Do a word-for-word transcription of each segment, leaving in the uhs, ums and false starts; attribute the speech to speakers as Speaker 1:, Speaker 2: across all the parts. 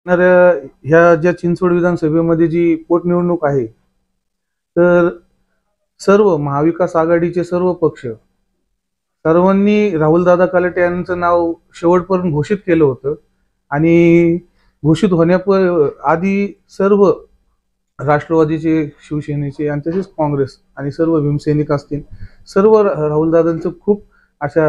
Speaker 1: तर ह्या ज्या चिंचवड विधानसभेमध्ये जी पोटनिवडणूक आहे, तर सर्व महाविकास आघाडीचे सर्व पक्ष सर्वांनी राहुलदादा कलाटे यांचं नाव शेवटपर्यंत घोषित केलं होतं आणि घोषित होण्याप आधी सर्व राष्ट्रवादीचे, शिवसेनेचे आणि तसेच काँग्रेस आणि सर्व भीमसैनिक असतील, सर्व राहुलदादांचं खूप अशा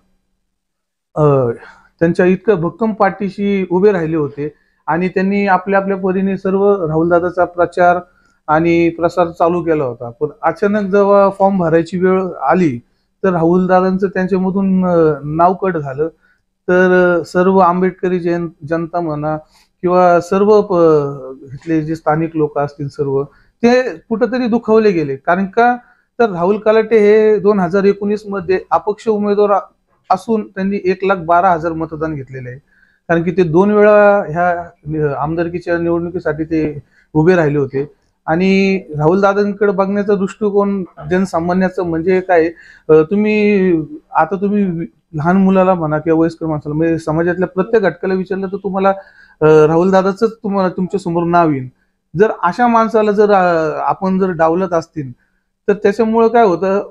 Speaker 1: त्यांच्या इतकं भक्कम पाठीशी उभे राहिले होते आणि त्यांनी आपल्या आपल्या परीने सर्व राहुलदादाचा प्रचार आणि प्रसार चालू केला होता. पण अचानक जेव्हा फॉर्म भरायची वेळ आली, तर राहुलदादांचं त्यांच्यामधून नाव कट झालं. तर सर्व आंबेडकरी जन जनता म्हणा किंवा सर्व इथले जे स्थानिक लोक असतील सर्व, ते कुठंतरी दुखावले गेले. कारण का, तर राहुल कलाटे हे दोन हजार एकोणीस मध्ये अपक्ष उमेदवार असून त्यांनी एक लाख बारा हजार मतदान घेतलेले आहे. कारण की ते दोन वेळा ह्या आमदारकीच्या निवडणुकीसाठी ते उभे राहिले होते. आणि राहुल दादांकडे बघण्याचा दृष्टिकोन जनसामान्याचं म्हणजे काय, तुम्ही आता तुम्ही लहान मुलाला म्हणा किंवा वयस्कर माणसाला, म्हणजे समाजातल्या प्रत्येक घटकाला विचारलं तर तुम्हाला राहुल दादाच तुम्हाला तुमच्या समोर नाव येईल. जर अशा माणसाला जर आपण जर डावलत असतील, तर त्याच्यामुळे काय होतं,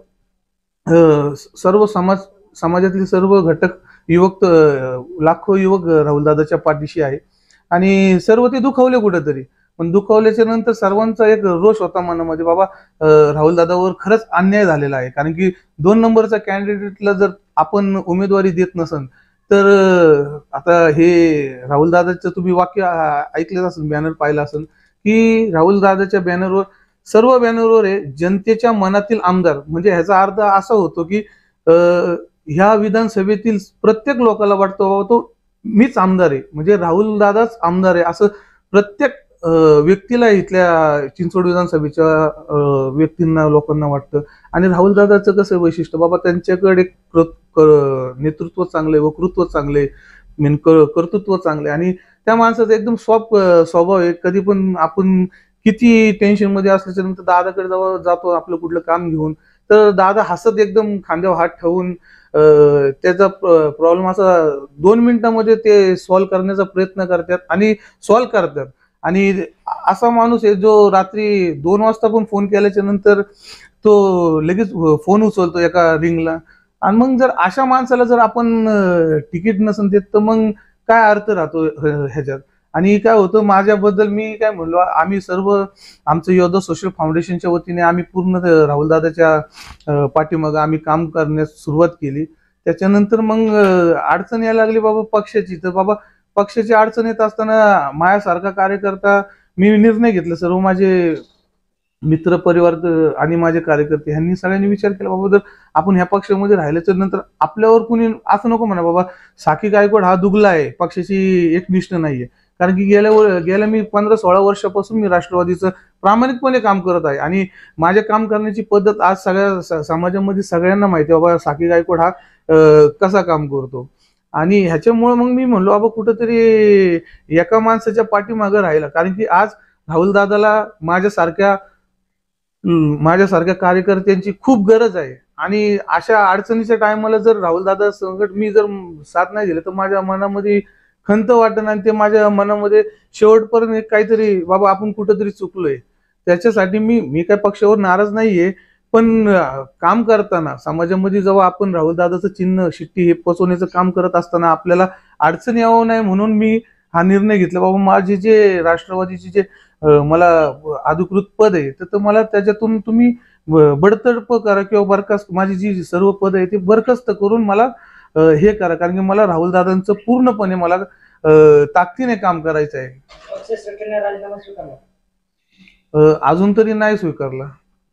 Speaker 1: सर्व समाज समाजातले सर्व घटक युवक, लाखो युवक राहुलदादाच्या पाठीशी आहे आणि सर्व ते दुखावले कुठेतरी. पण दुखावल्याच्या नंतर सर्वांचा एक रोष होता मनामध्ये, बाबा राहुलदादावर खरंच अन्याय झालेला आहे. कारण की दोन नंबरचा कॅन्डिडेटला जर आपण उमेदवारी देत नसन, तर आता हे राहुलदादाचं तुम्ही वाक्य ऐकलं असेल, बॅनर पाहिलं असेल की राहुलदादाच्या बॅनरवर, सर्व बॅनरवर आहे जनतेच्या मनातील आमदार. म्हणजे ह्याचा अर्थ असा होतो की ह्या विधानसभेतील प्रत्येक लोकांना वाटतं बाबा तो मीच आमदार आहे, म्हणजे राहुल दादाच आमदार आहे, असं प्रत्येक व्यक्तीला इथल्या चिंचवड विधानसभेच्या व्यक्तींना, लोकांना वाटतं. आणि राहुल दादाचं कसं वैशिष्ट्य, बाबा त्यांच्याकडे नेतृत्व चांगले, वक्तृत्व चांगले, मेन कर्तृत्व चांगले आणि त्या माणसाचा एकदम सॉफ्ट स्वभाव आहे. कधी पण आपण किती टेन्शन मध्ये असल्याच्या नंतर दादाकडे जेव्हा जातो आपलं कुठलं काम घेऊन, तर दादा हसत एकदम खांद्यावर हात ठेवून त्याचा प्रॉब्लेम असा दोन मिनिटांमध्ये ते सॉल्व्ह करण्याचा प्रयत्न करतात आणि सॉल्व्ह करतात. आणि असा माणूस आहे जो रात्री दोन वाजता पण फोन केल्याच्या नंतर तो लगेच फोन उचलतो एका रिंगला. आणि मग जर अशा माणसाला जर आपण तिकीट नसेल देत, तर मग काय अर्थ राहतो ह्याच्यात. आणि काय होतं, माझ्याबद्दल मी काय म्हणलो, आम्ही सर्व आमचं योद्धा सोशल फाउंडेशनच्या वतीने आम्ही पूर्ण राहुलदादाच्या पाठीमागं आम्ही काम करण्यास सुरुवात केली. त्याच्यानंतर मग अडचण यायला लागली बाबा पक्षाची. तर बाबा पक्षाची अडचण येत असताना माझ्यासारखा कार्यकर्ता, मी निर्णय घेतला, सर्व माझे मित्र परिवार आणि माझे कार्यकर्ते ह्यांनी सगळ्यांनी विचार केला, बाबा जर आपण ह्या पक्षामध्ये राहिल्याच्या नंतर आपल्यावर कुणी असं नको म्हणा, बाबा साकी गायकवाड हा दुगला आहे, पक्षाची एकनिष्ठ नाहीये. कारण की गेल्या गेल्या मी पंधरा सोळा वर्षापासून मी राष्ट्रवादीचं प्रामाणिकपणे काम करत आहे आणि माझ्या काम करण्याची पद्धत आज सगळ्या समाजामध्ये सगळ्यांना माहिती आहे, बाबा साकी गायकवाड हा कसा काम करतो. आणि ह्याच्यामुळे मग मी म्हणलो, बाबा कुठंतरी एका माणसाच्या पाठीमागं राहिला. कारण की आज राहुलदादाला माझ्यासारख्या माझ्यासारख्या कार्यकर्त्यांची खूप गरज आहे. आणि अशा अडचणीच्या टायमाला जर राहुलदादा संकट मी जर साथ नाही दिलं, तर माझ्या मनामध्ये खंत वाटण आणि ते माझ्या मनामध्ये शेवटपर्यंत काहीतरी, बाबा आपण कुठंतरी चुकलोय. त्याच्यासाठी मी मी काय पक्षावर नाराज नाहीये, पण काम करताना समाजामध्ये जेव्हा आपण राहुलदादाचं चिन्ह, शिट्टी हे पोचवण्याचं काम करत असताना आपल्याला अडचण यावं नाही म्हणून मी हा निर्णय घेतला, बाबा माझे जे राष्ट्रवादीचे जे मला अधिकृत पद आहे, तर मला त्याच्यातून तुम्ही बडतर्फ करा किंवा बरखास्त, माझी जी सर्व पद आहे ते बरखास्त करून मला हे करा. कारण की मला राहुलदादांचं पूर्णपणे मला ताकदीने काम करायचं आहे. अजून तरी नाही स्वीकारला.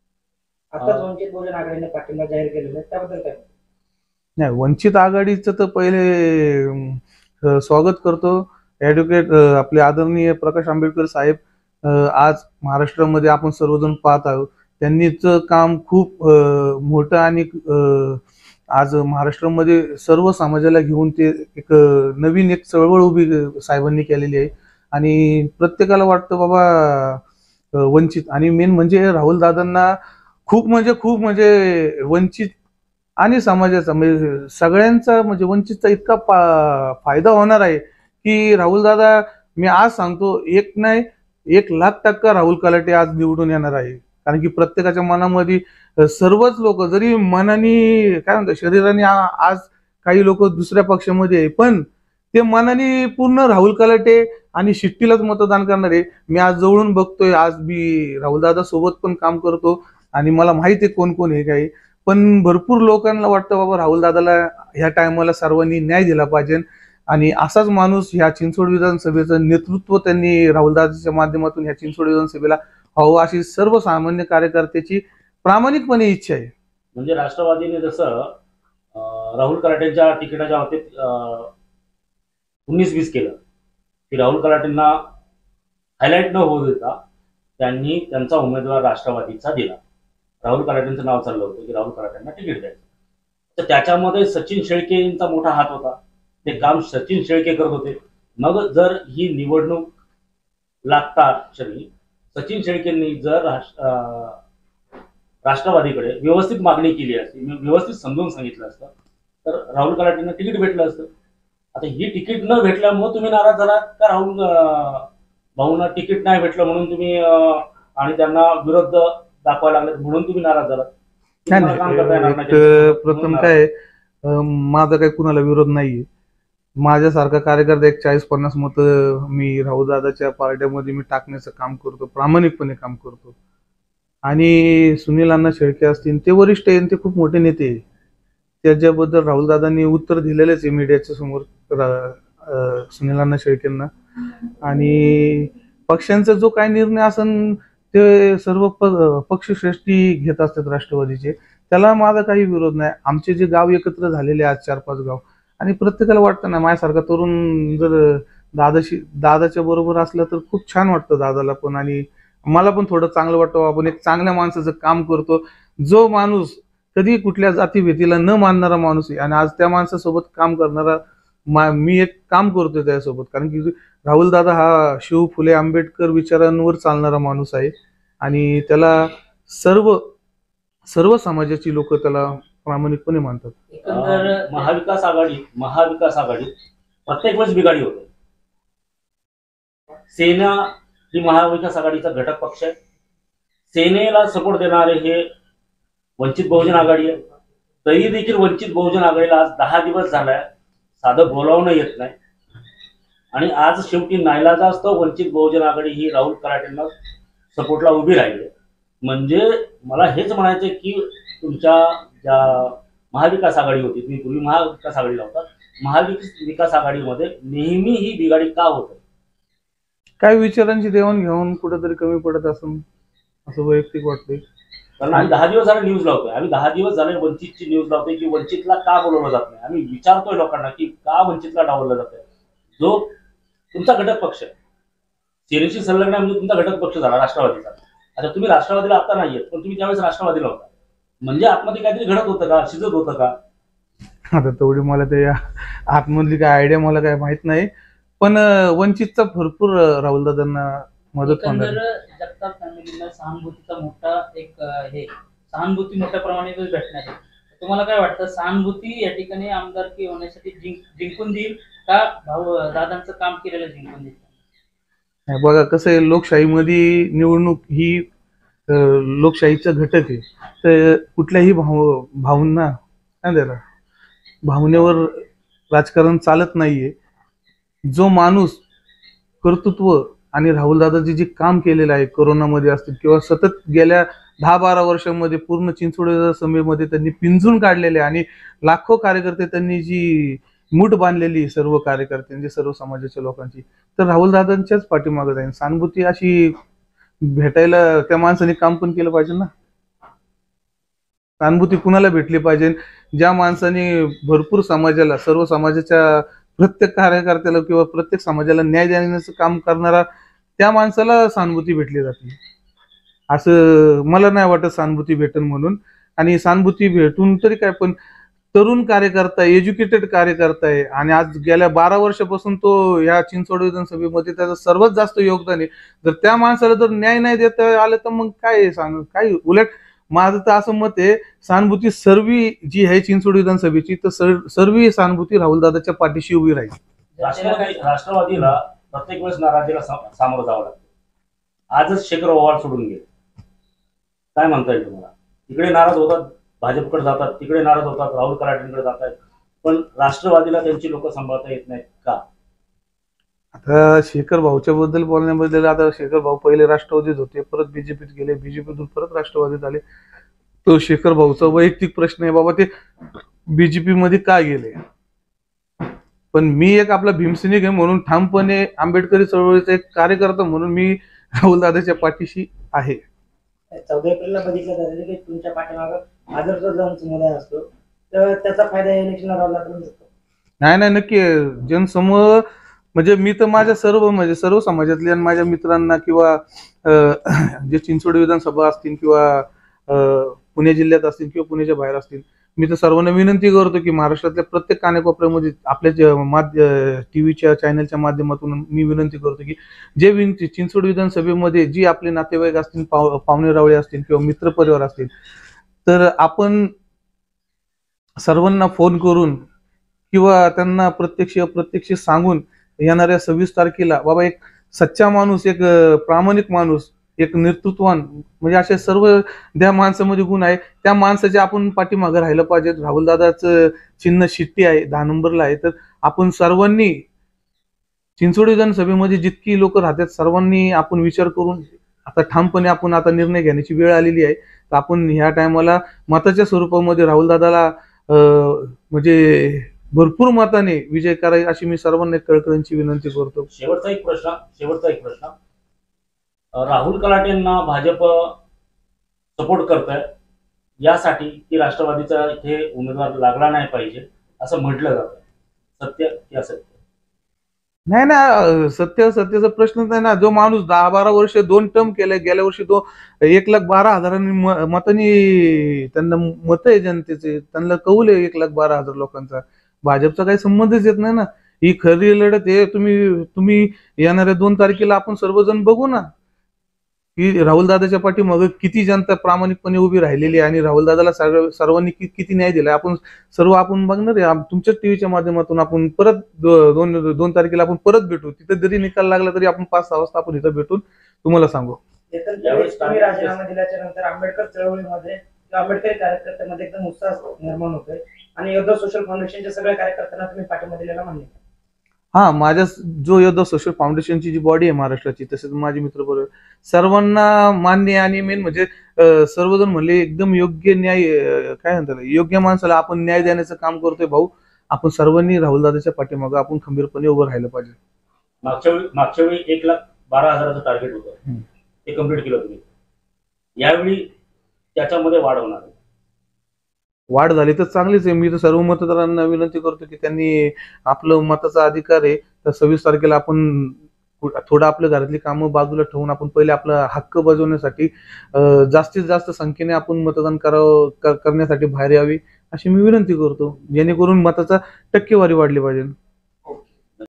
Speaker 1: नाही, वंचित आघाडीचं तर पहिले स्वागत करतो. ऍडव्होकेट आपले आदरणीय प्रकाश आंबेडकर साहेब आज महाराष्ट्रामध्ये आपण सर्वजण पाहत आहोत, त्यांनीच काम खूप मोठं आणि आज महाराष्ट्रामध्ये सर्व समाजाला घेऊन ते एक नवीन एक चळवळ उभी साहेबांनी केलेली आहे. आणि प्रत्येकाला वाटतं बाबा वंचित, आणि मेन म्हणजे राहुलदादांना खूप म्हणजे खूप म्हणजे वंचित आणि समाजाचा म्हणजे सगळ्यांचा म्हणजे वंचितचा इतका फायदा होणार आहे की राहुलदादा मी आज सांगतो, एक नाही एक लाख टक्का राहुल कलाटे आज निवडून येणार आहे. कारण की प्रत्येकाच्या मनामध्ये सर्वच लोक, जरी मनाने काय म्हणतात शरीराने आज काही लोक दुसऱ्या पक्षामध्ये आहे, पण ते मनाने पूर्ण राहुल कलाटे आणि शिट्टीलाच मतदान करणार आहे. मी आज जवळून बघतोय, आज मी राहुलदादा सोबत पण काम करतो आणि मला माहिती आहे कोण कोण हे काही. पण भरपूर लोकांना वाटतं बाबा राहुलदादाला ह्या टायमाला सर्वांनी न्याय दिला पाहिजे आणि असाच माणूस ह्या चिंचवड विधानसभेचं नेतृत्व त्यांनी राहुलदादाच्या माध्यमातून ह्या चिंचवड विधानसभेला हवं अशी सर्वसामान्य कार्यकर्त्याची प्रामाणिकपणे इच्छा आहे.
Speaker 2: म्हणजे राष्ट्रवादीने जसं राहुल कलाटेंच्या तिकिटाच्या बाबतीत उन्नीस वीस केलं की राहुल कलाटेंना हायलाइट न होऊ देता त्यांनी त्यांचा उमेदवार राष्ट्रवादीचा दिला. राहुल कलाटेंचं नाव चाललं होतं की राहुल कलाटेंना तिकीट द्यायचं. तर त्याच्यामध्ये सचिन शेळकेंचा मोठा हात होता. ते काम सचिन शेळके करत होते. मग जर ही निवडणूक लागता क्षणी सचिन शेळकेंनी जर राष्ट्रवादीकडे व्यवस्थित मागणी केली असती, व्यवस्थित समजून सांगितलं असतं, तर राहुल कलाटेंना तिकीट भेटलं असतं. आता ही तिकीट न भेटल्यामुळे तुम्ही नाराज झालात का? राहुल भाऊंना तिकीट नाही भेटलं म्हणून तुम्ही आणि त्यांना विरोध दाखवायला लागले म्हणून तुम्ही नाराज झालात?
Speaker 1: प्रथम काय, माझा काही कुणाला विरोध नाहीये. माझ्यासारखा कार्यकर्ता एक चाळीस पन्नास मत मी राहुलदादाच्या पार्ट्यामध्ये मी टाकण्याचं काम करतो, प्रामाणिकपणे काम करतो. आणि सुनील अण्णा शेळके असतील, ते वरिष्ठ आहेत, ते खूप मोठे नेते आहे. त्याच्याबद्दल राहुलदादांनी उत्तर दिलेलेच आहे मीडियाच्या समोर सुनील अण्णा शेळकेंना. आणि पक्षांचा जो काही निर्णय असेल ते सर्व पक्षश्रेष्ठी घेत असतात राष्ट्रवादीचे, त्याला माझा काही विरोध नाही. आमचे जे गाव एकत्र झालेले आज चार पाच गाव, आणि प्रत्येकाला वाटतं ना माझ्यासारखा तरुण जर दादाशी दादाच्या बरोबर असला तर खूप छान वाटतं दादाला पण, आणि मला पण थोडं चांगलं वाटतं. आपण एक चांगल्या माणसाचं काम करतो, जो माणूस कधी कुठल्या जातीभेदीला न मानणारा माणूस आहे आणि आज त्या माणसासोबत काम करणारा मी एक काम करतोय त्यासोबत. कारण की राहुल दादा हा शिव फुले आंबेडकर विचारांवर चालणारा माणूस आहे आणि त्याला सर्व सर्व समाजाची लोक त्याला प्रामाणिकपणे मानतात.
Speaker 2: महाविकास आघाडी महाविकास आघाडी प्रत्येक वेळेस बिघाडी होते. सेना ही महाविकास आघाडीचा घटक पक्ष आहे. सेनेला सपोर्ट देणारे हे वंचित बहुजन आघाडी आहे. तरी देखील वंचित बहुजन आघाडीला आज दहा दिवस झालाय साधं बोलावणं येत नाही. आणि आज शेवटी नाईलाजा असतो वंचित बहुजन आघाडी ही राहुल कलाटेंना सपोर्टला उभी राहिली. म्हणजे मला हेच म्हणायचं की तुमच्या ज्या महाविकास आघाडी होती, तुम्ही पूर्वी महाविकास आघाडीला होता, महाविकास आघाडीमध्ये नेहमी ही बिघाडी का होत?
Speaker 1: काय विचारांची देवाणघेवाण कुठेतरी कमी पडत असून असं वैयक्तिक वाटतंय.
Speaker 2: कारण आम्ही दहा दिवस झाले न्यूज लावतोय, आम्ही दहा दिवस झाले वंचितची न्यूज लावतोय की वंचितला का बोलवलं जात नाही. आम्ही विचारतोय लोकांना की का वंचितला डावललं जातंय. जो तुमचा घटक पक्ष आहे, सेनेशी संलग्न म्हणजे तुमचा घटक पक्ष झाला राष्ट्रवादीचा. आता तुम्ही राष्ट्रवादीला आता नाहीयेत, पण तुम्ही त्यावेळेस राष्ट्रवादीला होता. म्हणजे आतमध्ये काहीतरी घडत होतं का, शिजत होतं का?
Speaker 1: आता तेवढी मला ते आतमधली काय आयडिया मला काय माहित नाही, पण वंचितचा भरपूर राहुलदादांना मदत होणार.
Speaker 3: जगताप फॅमिलीला सहानुभूतीचा मोठा एक हे सहानुभूती मोठ्या प्रमाणात भेटणार आहे. तुम्हाला काय वाटतं, सहानुभूती या ठिकाणी आमदारकी होण्यासाठी जिंक जिंकून देईल का भाऊ दादांचं काम केलेलं जिंकून देईल?
Speaker 1: बघा कसं आहे, लोकशाहीमध्ये निवडणूक ही लोकशाहीचा घटक आहे. तर कुठल्याही भाव भावना काय त्याला भावनेवर राजकारण चालत नाहीये. जो माणूस कर्तृत्व आणि राहुलदादाजी जे काम केलेलं आहे कोरोनामध्ये असतील किंवा सतत गेल्या दहा बारा वर्षांमध्ये पूर्ण चिंचवड सभेमध्ये त्यांनी पिंजून काढलेले आणि लाखो कार्यकर्ते त्यांनी जी मूठ बांधलेली सर्व कार्यकर्त्यांची सर्व समाजाच्या लोकांची, तर राहुलदादांच्याच पाठीमागे जाईल. सहानुभूती अशी भेटायला त्या माणसाने काम पण केलं पाहिजे ना. सहानुभूती कुणाला भेटली पाहिजे? ज्या माणसाने भरपूर समाजाला सर्व समाजाच्या प्रत्येक कार्यकर्त्याला किंवा प्रत्येक समाजाला न्याय देण्याचं काम करणारा त्या माणसाला सहानुभूती भेटली जाते. असं मला नाही वाटत सहानुभूती भेटन म्हणून. आणि सहानुभूती भेटून तरी काय, पण तरुण कार्यकर्ता एज्युकेटेड कार्यकर्ता आहे आणि आज गेल्या बारा वर्षापासून तो या चिंचवड विधानसभेमध्ये त्याचं सर्वात जास्त योगदान आहे. जर त्या माणसाला जर न्याय नाही देता आलं तर मग काय सांग काय उलट माझं तर असं मत आहे, सहानुभूती सर्व जी आहे चिंचवड विधानसभेची तर सर्व सहानुभूती राहुलदादाच्या पाठीशी उभी राहील.
Speaker 2: राष्ट्रवादी राष्ट्रवादीला प्रत्येक वेळेस नाराजीला सा- सामोरं जावं लागतं. आजच शेखर ओवाळ सोडून गेले. काय म्हणता येईल तुम्हाला? इकडे नाराज होतात, भाजपकडे जातात, तिकडे नाराज होतात, राहुल कराटेंकडे जातात, पण राष्ट्रवादीला त्यांची लोक सांभाळता येत नाहीत का?
Speaker 1: आता शेखर भाऊच्या बद्दल बोलण्याबद्दल, आता शेखर भाऊ पहिले राष्ट्रवादीत होते, परत बीजेपीत गेले, बीजेपीतून परत राष्ट्रवादीत आले. तो शेखर भाऊचा वैयक्तिक प्रश्न आहे बाबा, ते बीजेपी मध्ये का गेले. पण मी एक आपला भीमसैनिक आहे म्हणून ठामपणे आंबेडकरी चळवळीचा एक कार्यकर्ता म्हणून मी राहुल दादाच्या पाठीशी आहे.
Speaker 4: चौदा एप्रिलला बघितलं जातं की तुमच्या पाठीमागं आदर्श जन समुदाय असतो, तर त्याचा फायदा या इलेक्शनला राहुल दादा करू शकतो.
Speaker 1: नाही नाही नक्की जनसमूह म्हणजे मी तर माझ्या सर्व म्हणजे सर्व समाजातल्या आणि माझ्या मित्रांना किंवा अं, जे चिंचवड विधानसभा असतील किंवा अं, पुणे जिल्ह्यात असतील किंवा पुण्याच्या बाहेर असतील, मी तर सर्वांना विनंती करतो की महाराष्ट्रातल्या प्रत्येक कानाकोपऱ्यामध्ये आपल्या टीव्हीच्या चॅनलच्या माध्यमातून मी विनंती करतो की जे विन चिंचवड विधानसभेमध्ये जी आपले नातेवाईक असतील, पाव पाहुणे रावळे असतील किंवा मित्रपरिवार असतील, तर आपण सर्वांना फोन करून किंवा त्यांना प्रत्यक्ष अप्रत्यक्ष सांगून येणाऱ्या सव्वीस तारखेला बाबा एक सच्चा माणूस, एक अं, प्रामाणिक माणूस, एक नेतृत्ववान, म्हणजे अशा सर्व त्या माणसामध्ये गुण आहे, त्या माणसाच्या आपण पाठीमागे राहिलं पाहिजे. राहुल दादाचं चिन्ह शिट्टी आहे, दहा नंबरला आहे. तर आपण सर्वांनी चिंचवड विधानसभेमध्ये जितकी लोक राहतात सर्वांनी आपण विचार करून आता ठामपणे आपण आता निर्णय घेण्याची वेळ आलेली आहे. तर आपण ह्या टायमाला मताच्या स्वरूपामध्ये राहुल दादाला अं, म्हणजे भरपूर मताने विजय करायचा अशी मी सर्वांना कळकळीची विनंती करतो.
Speaker 2: शेवटचा एक प्रश्न शेवटचा एक प्रश्न अं, राहुल कराटेंना भाजप सपोर्ट करत आहे यासाठी की राष्ट्रवादीचा इथे उमेदवार लागला नाही पाहिजे असं म्हटलं जातं. सत्य की असत्य?
Speaker 1: नाही ना, सत्य सत्याचा प्रश्नच नाही ना. जो माणूस दहा बारा वर्ष दोन टर्म केले, गेल्या वर्षी तो एक लाख बारा हजारांनी म- मतांनी त्यांना मत आहे जनतेचे, त्यांना कौल आहे एक लाख बारा हजार लोकांचा. भाजपचा काही संबंधच येत नाही ना. ही खरी लढत आहे. तुम्ही तुम्ही येणाऱ्या दोन तारखेला आपण सर्वजण बघू ना की राहुल दादाच्या पाठीमागे किती जनता प्रामाणिकपणे उभी राहिलेली आहे आणि राहुल दादाला सर्वांनी कि- किती न्याय दिला. आपण सर्व आपण बघणार आहे. आम- तुमच्याच टीव्हीच्या माध्यमातून आपण परत दो- दोन दोन तारखेला आपण परत भेटू. तिथे जरी निकाल लागला तरी आपण पाच सहा वाजता आपण इथं भेटून तुम्हाला सांगू.
Speaker 4: एकंदरीत
Speaker 2: यावेळेस
Speaker 4: तुम्ही
Speaker 2: काय-
Speaker 4: राजीनामा दिल्याच्या नंतर आंबेडकर चळवळीमध्ये किंवा आंबेडकरी कार्यकर्त्यांमध्ये एकदम उत्साह निर्माण होतोय आणि योद्धा सोशल फाउंडेशनच्या सगळ्या कार्यकर्त्यांना तुम्ही पाठिंबा दिलेला मान्य.
Speaker 1: हा, माझ्या जो योद्धा सोशल फाउंडेशनची जी बॉडी आहे महाराष्ट्राची, तसेच माझे मित्र बरोबर सर्वांना मान्य आहे. आणि मेन म्हणजे अं, सर्वजण म्हणले एकदम योग्य न्याय, अं, काय म्हणतात, योग्य माणसाला आपण न्याय देण्याचं काम करतोय भाऊ. आपण सर्वांनी राहुल दादाच्या पाठीमागे आपण खंबीरपणे उभं राहिलं पाहिजे.
Speaker 2: मागच्या वेळी मागच्या वेळी एक लाख बारा हजाराचं टार्गेट होतं,
Speaker 1: हम्म.
Speaker 2: ते कम्प्लीट केलं तुम्ही. यावेळी त्याच्यामध्ये वाढ होणार आहे.
Speaker 1: वाढ झाली तर चांगलीच आहे. मी तर सर्व मतदारांना विनंती करतो की त्यांनी आपलं मताचा अधिकार आहे, तर सव्वीस तारखेला आपण थोडं आपल्या घरातली कामं बाजूला ठेवून आपण पहिले आपला हक्क बजावण्यासाठी अं, जास्तीत जास्त संख्येने आपण मतदान करावं क- करण्यासाठी बाहेर यावी अशी मी विनंती करतो, जेणेकरून मताचा टक्केवारी वाढली पाहिजे.